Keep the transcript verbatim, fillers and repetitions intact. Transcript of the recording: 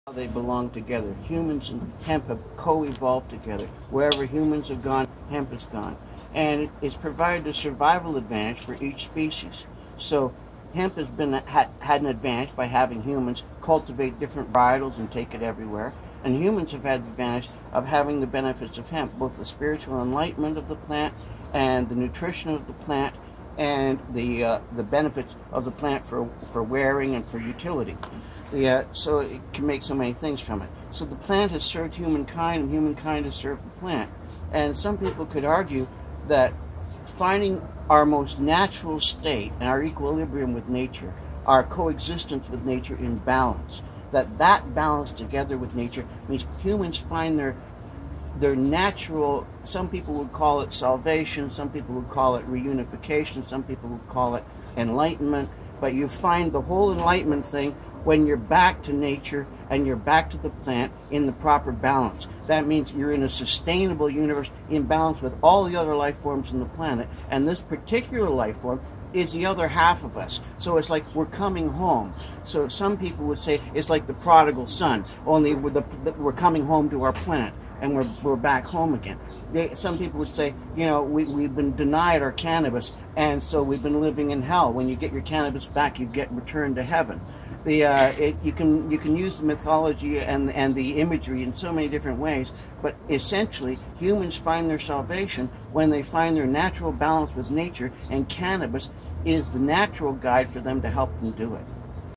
They belong together. Humans and hemp have co-evolved together. Wherever humans have gone, hemp has gone. And it's provided a survival advantage for each species. So hemp has been had, had an advantage by having humans cultivate different varietals and take it everywhere. And humans have had the advantage of having the benefits of hemp, both the spiritual enlightenment of the plant and the nutrition of the plant and the uh, the benefits of the plant for, for wearing and for utility. The, uh, so it can make so many things from it. So the plant has served humankind and humankind has served the plant. And some people could argue that finding our most natural state and our equilibrium with nature, our coexistence with nature in balance, that that balance together with nature means humans find their their natural, some people would call it salvation, some people would call it reunification, some people would call it enlightenment, but you find the whole enlightenment thing when you're back to nature and you're back to the plant in the proper balance. That means you're in a sustainable universe in balance with all the other life forms on the planet, and this particular life form is the other half of us. So it's like we're coming home. So some people would say it's like the prodigal son, only we're, the, we're coming home to our planet and we're, we're back home again. They, some people would say, you know, we, we've been denied our cannabis, and so we've been living in hell. When you get your cannabis back, you get returned to heaven. The, uh, it, you can you can use the mythology and and the imagery in so many different ways, but essentially humans find their salvation when they find their natural balance with nature, and cannabis is the natural guide for them to help them do it.